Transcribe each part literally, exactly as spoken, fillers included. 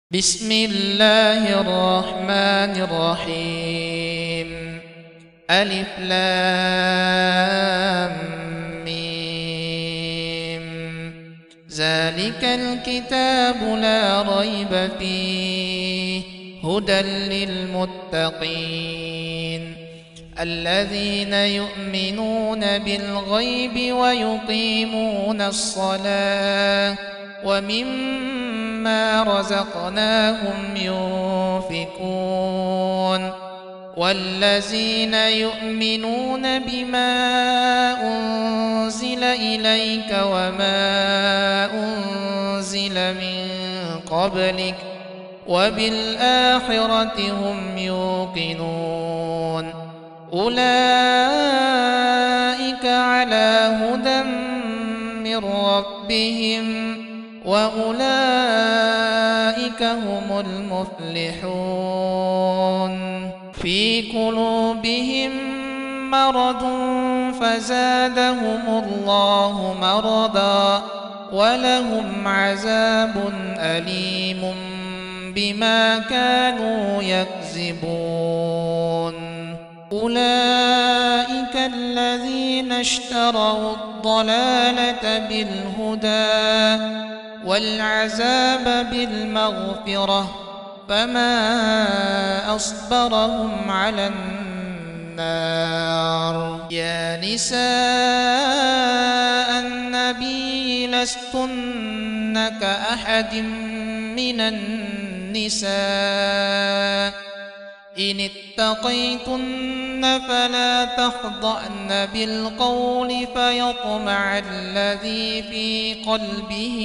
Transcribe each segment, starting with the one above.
بسم الله الرحمن الرحيم. ألف لام ميم. ذلك الكتاب لا ريب فيه هدى للمتقين الذين يؤمنون بالغيب ويقيمون الصلاة ومما رزقناهم ينفقون والذين يؤمنون بما أنزل إليك وما أنزل من قبلك وبالآخرة هم يوقنون أولئك على هدى من ربهم وأولئك هم المفلحون. في قلوبهم مرض فزادهم الله مرضا ولهم عذاب أليم بما كانوا يكذبون. أولئك الذين اشتروا الضلالة بالهدى والعذاب بالمغفرة فما أصبرهم على النار. يا نساء النبي لستن كأحد من النساء إن اتقيتن فلا تخضعن بالقول فيطمع الذي في قلبه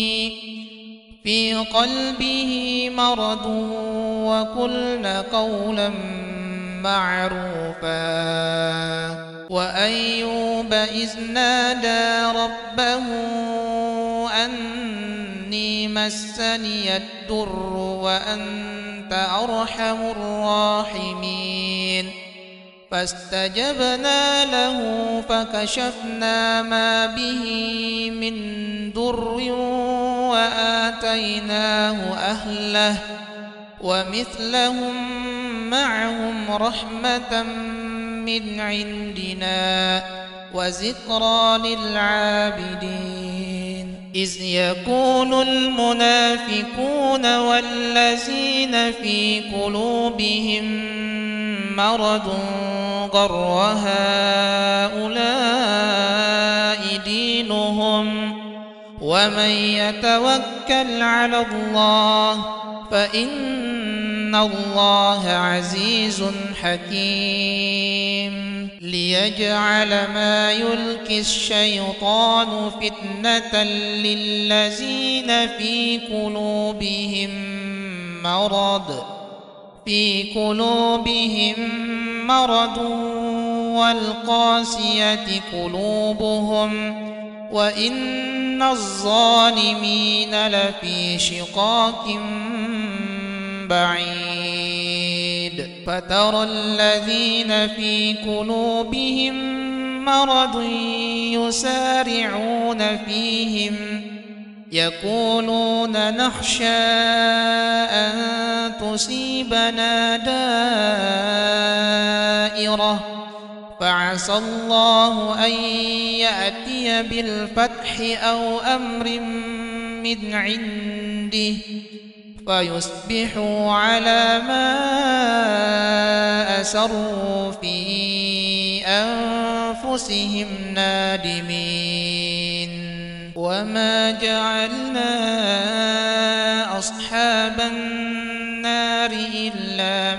في قلبه مرض وقلن قولا معروفا. وأيوب إذ نادى ربه أني مسني الضر وأنت أرحم الراحمين فاستجبنا له فكشفنا ما به من ضر وآتيناه أهله ومثلهم معهم رحمة من عندنا وذكرى للعابدين. إذ يقول المنافقون والذين في قلوبهم مرض غر هؤلاء دينهم ومن يتوكل على الله فإن الله عزيز حكيم. ليجعل ما يلقي الشيطان فتنة للذين في قلوبهم مرض في قلوبهم مرض والقاسية قلوبهم وإن الظالمين لفي شقاق بعيد. فترى الذين في قلوبهم مرض يسارعون فيهم يقولون نخشى أن تصيبنا دائرة فعسى الله أن يأتي بالفتح أو أمر من عنده فيصبحوا على ما أسروا في أنفسهم نادمين. وما جعلنا أصحاب النار إلا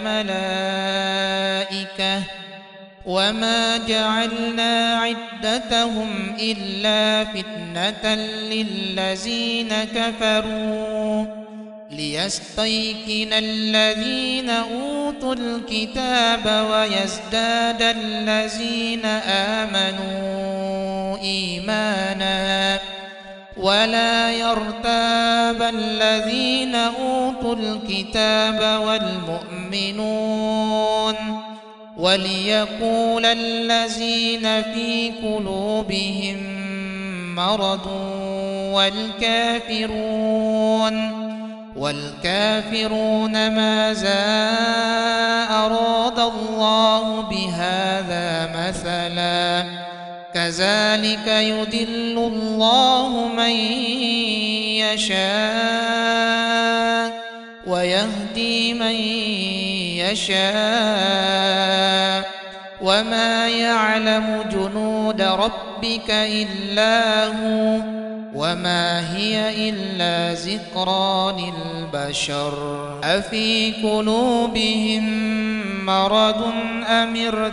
ملائكة وما جعلنا عدتهم إلا فتنة للذين كفروا ليستيقن الذين أوتوا الكتاب ويزداد الذين آمنوا إيمانا ولا يرتاب الذين أوتوا الكتاب والمؤمنون وليقول الذين في قلوبهم مرض والكافرون والكافرون ماذا أراد الله بهذا مثلا كذلك يضل الله من يشاء ويهدي من يشاء وما يعلم جنود ربك إلا هو وما هي إلا ذكرى للبشر أفي قلوبهم مرض أم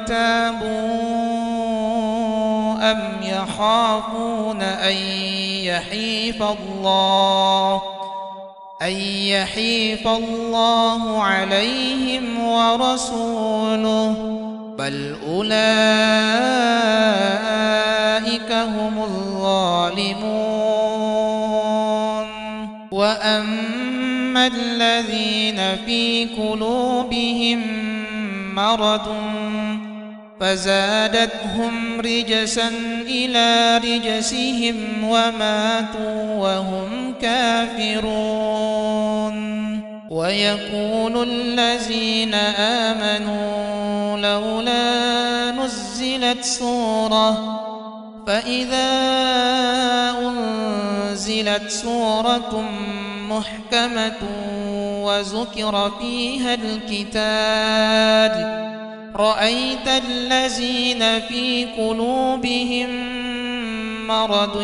ارتابوا أم يخافون أن يحيف الله أن يحيف الله عليهم ورسوله بل أولئك هم الظالمون وأما الذين في قلوبهم مرض فزادتهم رجسا إلى رجسهم وماتوا وهم كافرون ويقول الذين آمنوا لولا نزلت سورة فإذا أنزلت سورة محكمة وذكر فيها القتال رأيت الذين في قلوبهم مرض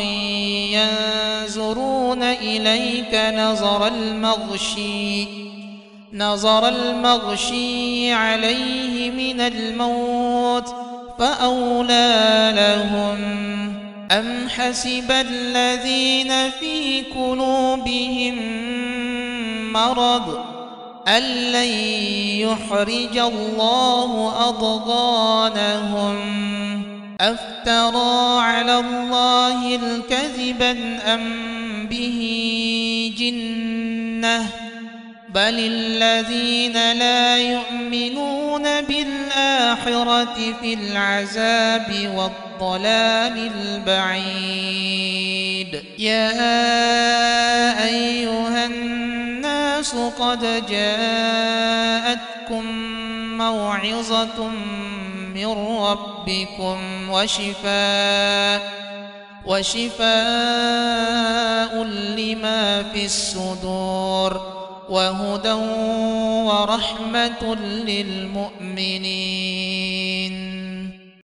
ينظرون إليك نظر المغشي نظر المغشي عليه من الموت فأولى لهم أم حسب الذين في قلوبهم مرض أن لن يخرج الله أضغانهم أفترى على الله الكذبا أم به جنة بل الذين لا يؤمنون بالآخرة في العذاب والضلال البعيد يا أيها الناس قد جاءتكم موعظة من ربكم وشفاء وشفاء لما في الصدور وهدى ورحمة للمؤمنين